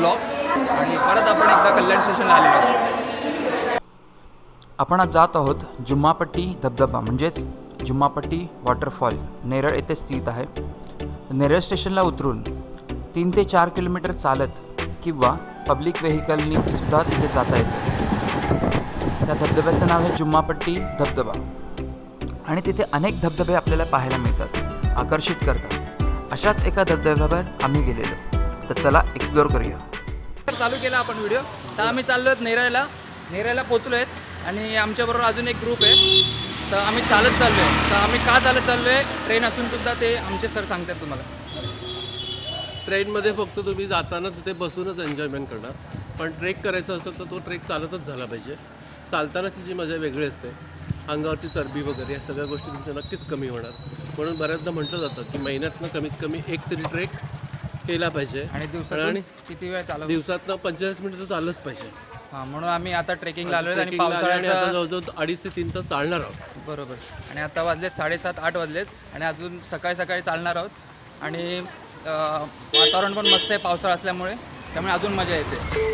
Blog आणि परत आपण एकदा कल्याण स्टेशनला आलेलो आहोत. आपण आज जात आहोत जुम्मापट्टी धबधबा म्हणजेच जुम्मापट्टी वॉटरफॉल नेरळ येथे स्थित आहे. नेरळ स्टेशनला उतरून 3 ते 4 किलोमीटर चालत किंवा पब्लिक व्हेकलनी सुद्धा तिथे जाता येते. त्या धबधब्याचं नाव आहे जुम्मापट्टी धबधबा आणि तिथे अनेक धबधबे आपल्याला पाहायला मिळतात, आकर्षित करतात. अशाच एका धबधब्यावर आम्ही गेलेलो. तर चला एक्सप्लोअर करूया. चालू केला आपण व्हिडिओ. तर आम्ही चाललो आहेत नेरळला पोचलो आहेत आणि आमच्याबरोबर अजून एक ग्रुप आहे. तर आम्ही चालत चाललो आहे. तर आम्ही का चालत चाललो आहे ट्रेन असून सुद्धा ते आमचे सर सांगतात तुम्हाला. ट्रेनमध्ये फक्त तुम्ही जाताना तिथे बसूनच एन्जॉयमेंट करणार, पण ट्रेक करायचा असेल तर तो ट्रेक चालतच झाला पाहिजे. चालतानाची जी मजा वेगळी असते, अंगावरची चरबी वगैरे या सगळ्या गोष्टी तुमच्या नक्कीच कमी होणार. म्हणून बऱ्याचदा म्हटलं जातं की महिन्यातनं कमीत कमी एक तरी ट्रेक केला पाहिजे आणि दिवसात किती वेळ चालव दिवसातनं 45 मिनिटं तर चाललंच पाहिजे. हां, म्हणून आम्ही आता ट्रेकिंगला आलो आणि आता पावसाळ्याचा जवळजवळ 2.5 ते 3 तास चालणार आहोत. बरोबर. आणि आता वाजलेत 7:30-8 वाजलेत आणि अजून सकाळी चालणार आहोत आणि वातावरण पण मस्त आहे पावसाळा असल्यामुळे, त्यामुळे अजून मजा येते.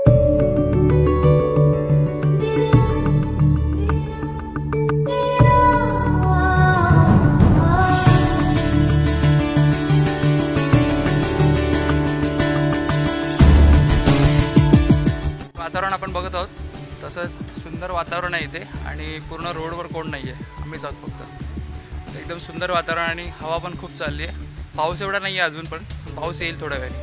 वातावरण आपण बघत आहोत तसंच सुंदर वातावरण आहे इथे आणि पूर्ण रोडवर कोण नाही आहे, आम्हीच आहोत फक्त. एकदम सुंदर वातावरण आणि हवा पण खूप चालली आहे. पाऊस एवढा नाही आहे अजून, पण पाऊस येईल थोड्या वेळ.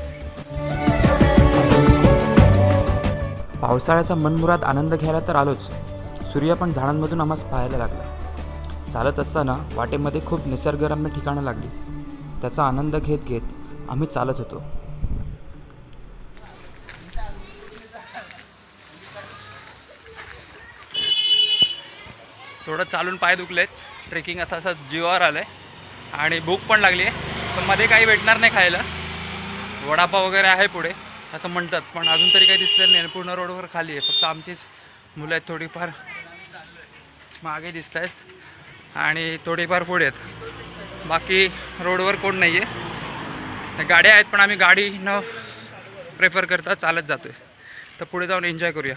पावसाळ्याचा मनमुराद आनंद घ्यायला तर आलोच. सूर्य पण झाडांमधून आम्हाला पाहायला लागला. चालत असताना वाटेमध्ये खूप निसर्गरम्य ठिकाणं लागली. त्याचा आनंद घेत घेत आम्ही चालत होतो. थोडं चालून पाय दुखलेत. ट्रेकिंग आता असं जीवावर आलं आहे आणि भूक पण लागली आहे. पण मध्ये काही भेटणार नाही खायला. वडापाव वगैरे आहे पुढे असं म्हणतात, पण अजून तरी काही दिसलेलं नाही. पूर्ण रोडवर खाली आहे. फक्त आमचीच मुलं आहेत, थोडीफार मागे दिसत आहेत आणि थोडीफार पुढे आहेत. बाकी रोडवर कोण नाही आहे. गाड्या आहेत पण आम्ही गाडी न प्रेफर करता चालत जातो आहे. तर पुढे जाऊन एन्जॉय करूया.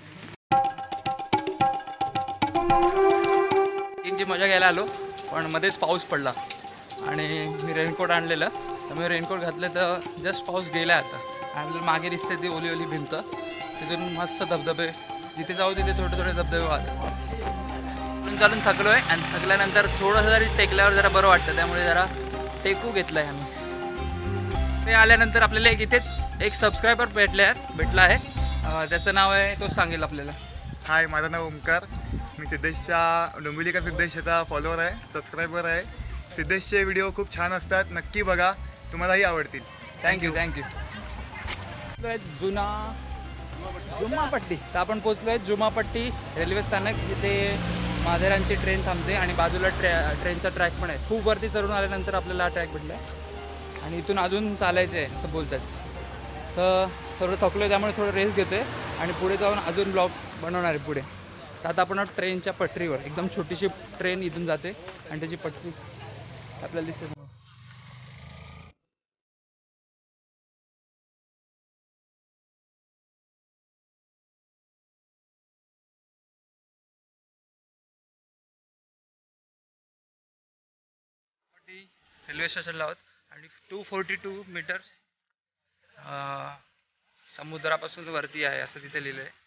ट्रेकिंगची मजा घ्यायला आलो पण मध्येच पाऊस पडला आणि मी रेनकोट आणलेलं, त्यामुळे रेनकोट घातले तर जस्ट पाऊस गेला आता. आणि मागे दिसते ती ओली ओली भिंत, तिथून मस्त धबधबे, जिथे जाऊ तिथे थोडे थोडे धबधबे वाहतात. चालून थकलो आहे आणि थकल्यानंतर थोडंसं जरी टेकल्यावर जरा बरं वाटतं, त्यामुळे जरा टेकू घेतलं आहे आम्ही. ते आल्यानंतर आपल्याला इथेच एक सबस्क्रायबर भेटला आहे. त्याचं नाव आहे, तोच सांगेल आपल्याला. हाय, माझं नाव ओमकार. मी सिद्धेशच्या डोंबिवलीकर सिद्धेशचा फॉलोअर आहे, सबस्क्रायबर आहे. सिद्धेशचे व्हिडिओ खूप छान असतात, नक्की बघा, तुम्हालाही आवडतील. थँक्यू. जुम्मापट्टी. तर आपण पोचलो आहे जुम्मापट्टी रेल्वे स्थानक, जिथे माथेरानची ट्रेन थांबते आणि बाजूला ट्रेनचा ट्रॅक पण आहे. खूप वरती चढून आल्यानंतर आपल्याला हा ट्रॅक भेटला आहे आणि इथून अजून चालायचं आहे असं बोलतात. तर थोडं थकलो आहे, त्यामुळे थोडं रेस्ट घेतो आहे आणि पुढे जाऊन अजून ब्लॉग बनवणार आहे पुढे. तर आता आपण ट्रेनच्या पटरीवर, एकदम छोटीशी ट्रेन इथून जाते आणि त्याची पटरी आपल्याला दिसते. रेल्वे स्टेशनला आहोत आणि 242 मीटर्स समुद्रापासून वरती आहे असं तिथे लिहिलं आहे.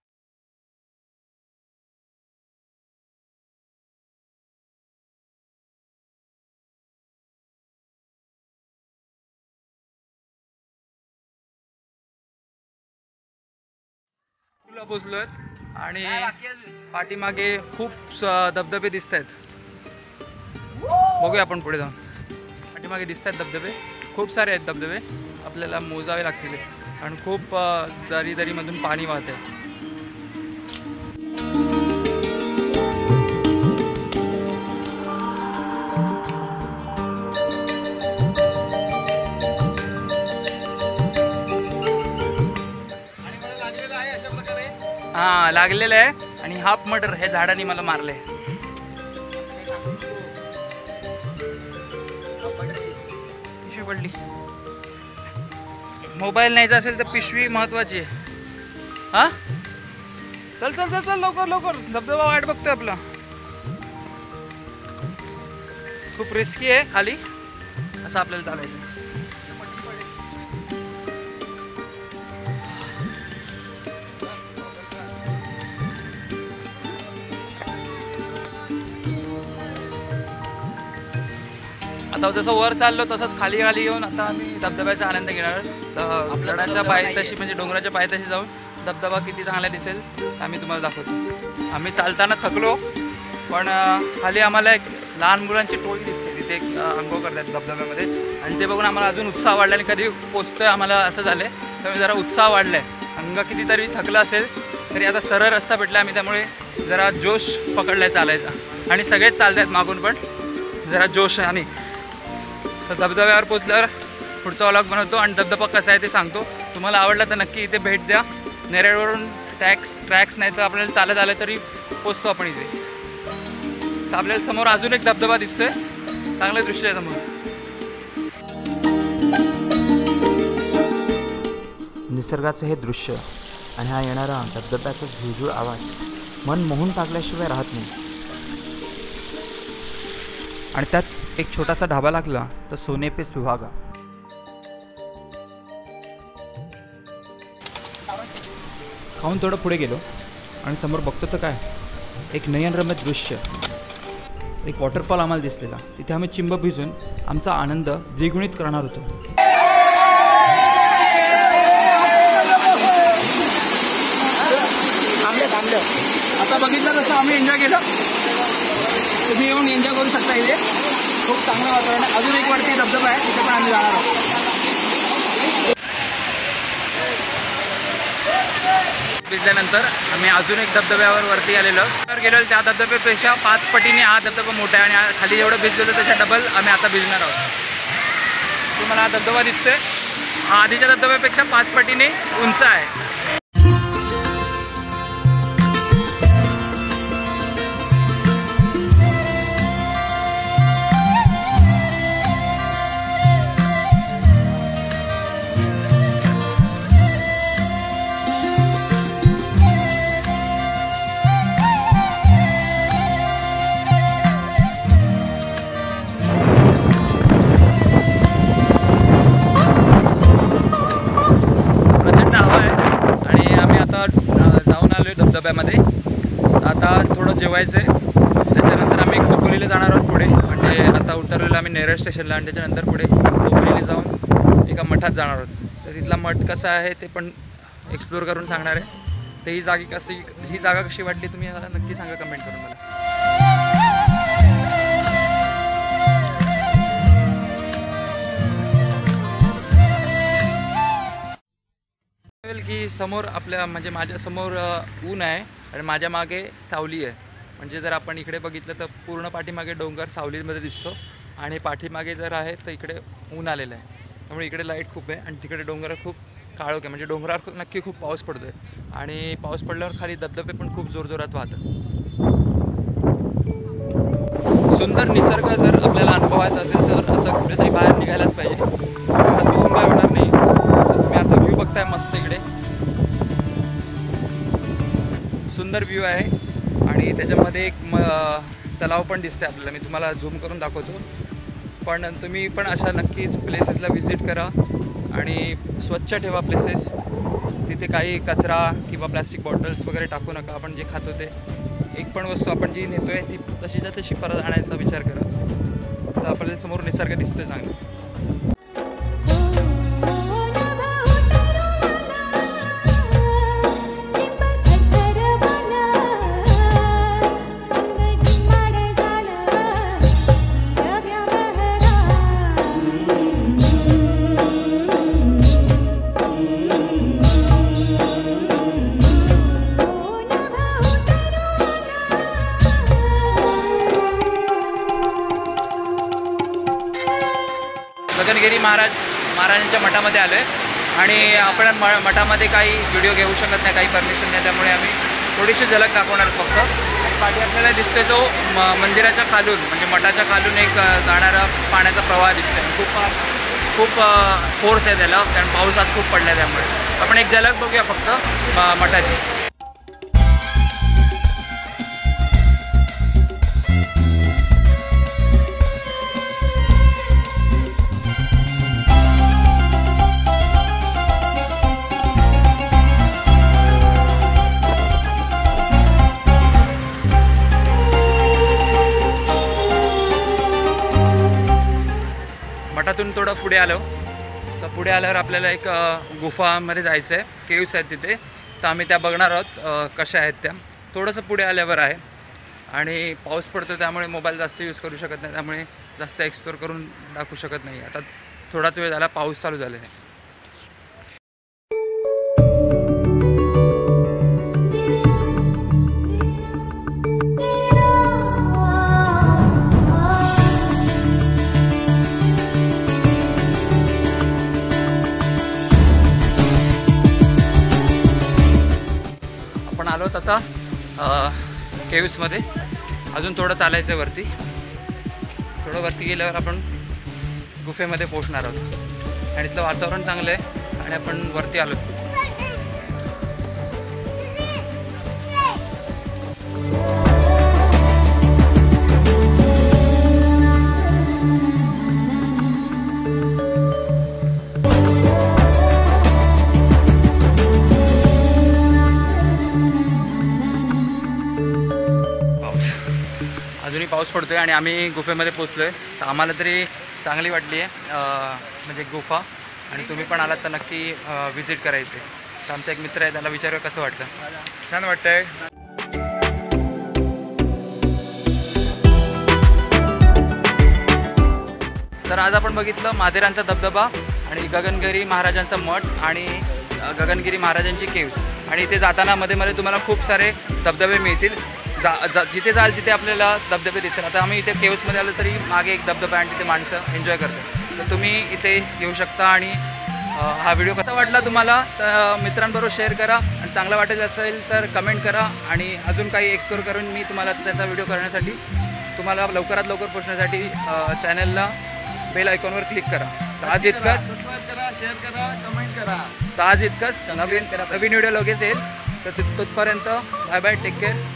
तुला पोचलो आहेत आणि पाठीमागे खूप धबधबे दिसत आहेत. बघूया आपण पुढे जाऊन. पाठीमागे दिसत आहेत धबधबे, खूप सारे आहेत धबधबे, आपल्याला मोजावे लागतील आणि खूप दरीमधून पाणी वाहत आहे. हां, लागलेलं आहे आणि हाफ मर्डर हे झाडांनी मला मारले. पिशवी पडली. मोबाईल न्यायचा असेल तर पिशवी महत्त्वाची आहे. हां चल चल चल चल लवकर लवकर, धबधबा वाट बघतोय आपला. खूप रिस्की आहे खाली, असं आपल्याला चालायचं. आता जसं वर चाललो तसंच खाली खाली येऊन आता आम्ही धबधब्याचा आनंद घेणार. गडाच्या पायथ्याशी म्हणजे डोंगराच्या पायथ्याशी जाऊन धबधबा किती चांगला दिसेल आम्ही तुम्हाला दाखवतो. आम्ही चालताना थकलो, पण खाली आम्हाला एक लहान मुलांची टोळी दिसते तिथे अंघोळ करतात धबधब्यामध्ये, आणि ते बघून आम्हाला अजून उत्साह वाढला. आणि कधी पोचतोय आम्हाला असं झालं, त्यामुळे जरा उत्साह वाढला आहे. अंग कितीतरी थकलं असेल तरी आता सरळ रस्ता भेटला आम्ही, त्यामुळे जरा जोश पकडलाय चालायचा. आणि सगळेच चालत आहेत मागून, पण जरा जोश. आणि तर धबधब्यावर पोचल्यावर पुढचा व्लॉग बनवतो आणि धबधबा कसा आहे ते सांगतो. तुम्हाला आवडला तर नक्की इथे भेट द्या. नेरळवरून ट्रॅक्स नाही तर आपल्याला चालत आलं तरी पोचतो आपण इथे. तर आपल्याला समोर अजून एक धबधबा दिसतोय, चांगलं दृश्य आहे समोर. निसर्गाचं हे दृश्य आणि हा येणारा धबधब्याचा झुळझुळ आवाज मन मोहून टाकल्याशिवाय राहत नाही. आणि त्यात एक छोटासा ढाबा लागला तर सोने पे सुहागा. खाऊन थोडं पुढे गेलो आणि समोर बघतो तर काय, एक नयनरम्य दृश्य, एक वॉटरफॉल आम्हाला दिसलेला. तिथे आम्ही चिंब भिजून आमचा आनंद द्विगुणित करणार होतो. थांबलं आता बघितलं तसं आम्ही एन्जॉय केलं. तुम्ही येऊन एन्जॉय करू शकता. इथे खूप चांगलं वातावरण आहे. अजून एक वरती धबधबा आहे, तिथे पण आम्ही जाणार आहोत. भिजल्यानंतर आम्ही अजून एक धबधब्यावर वरती आलेलो गेलो. त्या धबधब्यापेक्षा 5 पटीने हा धबधबा मोठा आहे, आणि खाली जेवढं भिजलेलं त्याच्या डबल आम्ही आता भिजणार आहोत. तुम्हाला हा धबधबा दिसतोय, हा आधीच्या धबधब्यापेक्षा 5 पटीने उंच आहे. धबधब्यामध्ये आता थोडं जेवायचं आहे. त्याच्यानंतर आम्ही खोपोलीला जाणार आहोत पुढे. म्हणजे आता उतरलेलो आम्ही नेरळ स्टेशनला, आणि त्याच्यानंतर पुढे खोपोलीला जाऊन एका मठात जाणार आहोत. तर तिथला मठ कसा आहे ते पण एक्सप्लोर करून सांगणार आहे. तर ही जागा कशी वाटली तुम्ही मला नक्की सांगा कमेंट करून मला. की समोर आपल्या म्हणजे माझ्यासमोर ऊन आहे आणि माझ्या मागे सावली आहे. म्हणजे जर आपण इकडे बघितलं तर पूर्ण पाठीमागे डोंगर सावलीमध्ये दिसतो, आणि पाठीमागे जर आहे तर इकडे ऊन आलेलं आहे. त्यामुळे इकडे लाईट खूप आहे आणि तिकडे डोंगर खूप काळोख आहे. म्हणजे डोंगरावर नक्की खूप पाऊस पडतो आहे, आणि पाऊस पडल्यावर खाली धबधबे पण खूप जोरजोरात वाहतात. सुंदर निसर्ग जर आपल्याला अनुभवायचा असेल तर असं कुठेतरी बाहेर निघायलाच पाहिजे. घरात बसून काय होणार नाही. तुम्ही आता व्ह्यू बघताय मस्त, इकडे सुंदर व्ह्यू आहे, आणि त्याच्यामध्ये एक तलाव पण दिसते आपल्याला. मी तुम्हाला झूम करून दाखवतो. पण तुम्ही पण अशा नक्कीच प्लेसेसला व्हिजिट करा आणि स्वच्छ ठेवा प्लेसेस. तिथे काही कचरा किंवा प्लॅस्टिक बॉटल्स वगैरे टाकू नका. आपण जे खातो ते एक पण वस्तू आपण जी नेतो आहे ती तशीच्या तशी परत आणायचा विचार करा. तर आपल्याला समोर निसर्ग दिसतोय चांगला. गगनगिरी महाराजांच्या मठामध्ये आलो आहे, आणि आपण मठामध्ये काही व्हिडिओ घेऊ शकत नाही, काही परमिशन नाही. त्यामुळे आम्ही थोडीशी झलक दाखवणार फक्त. आणि पाठी आपल्याला दिसतोय तो मंदिराच्या खालून म्हणजे मठाच्या खालून एक जाणारा पाण्याचा प्रवाह दिसतोय. खूप खूप फोर्स आहे त्याला, कारण पाऊस आज खूप पडला आहे. त्यामुळे आपण एक झलक बघूया फक्त मठाची. मठातून थोडं पुढे आलो तर पुढे आल्यावर आपल्याला एक गुफामध्ये जायचं आहे. केव्स आहेत तिथे, तर आम्ही त्या बघणार आहोत कशा आहेत त्या. थोडंसं पुढे आल्यावर आहे आणि पाऊस पडतो त्यामुळे मोबाईल जास्त यूज करू शकत नाही, त्यामुळे जास्त एक्सप्लोर करून दाखवू शकत नाही. आता थोडाच वेळ झाला, पाऊस चालू झाला आहे. आपण आलो आता केव्समध्ये. अजून थोडं चालायचं आहे वरती. थोडं वरती गेल्यावर आपण गुफेमध्ये पोहोचणार आहोत आणि इथलं वातावरण चांगलं आहे आणि आपण वरती आलो. अजूनही पाऊस पडतो आहे आणि आम्ही गुफेमध्ये पोचलो आहे. तर आम्हाला तरी चांगली वाटली आहे म्हणजे गुफा, आणि तुम्ही पण आलात तर नक्की व्हिजिट करा इथे. तर आमचा एक मित्र आहे, त्याला विचारूया कसं वाटतं. छान वाटतंय. तर आज आपण बघितलं माथेरानचा धबधबा आणि गगनगिरी महाराजांचा मठ आणि गगनगिरी महाराजांची केव्स. आणि इथे जाताना मध्ये मध्ये तुम्हाला खूप सारे धबधबे मिळतील. जिथे जाल तिथे आपल्याला धबधबे दिसेल. आता आम्ही इथे केव्समध्ये आलो तरी मागे एक धबधबा आणि तिथे माणसं एन्जॉय करतात. तर तुम्ही इथे येऊ शकता. आणि हा व्हिडिओ कसा वाटला तुम्हाला तर मित्रांबरोबर शेअर करा, आणि चांगला वाटेल असेल तर कमेंट करा. आणि अजून काही एक्सप्लोर करून मी तुम्हाला त्याचा व्हिडिओ करण्यासाठी, तुम्हाला लवकरात लवकर पोहोचण्यासाठी चॅनलला बेल आयकॉनवर क्लिक करा. तर आज इतकंच. सबस्क्राईब करा, शेअर करा, कमेंट करा. तर आज इतकंच. नवीन व्हिडिओ लगेच येईल. तर तिथपर्यंत बाय बाय, टेक केअर.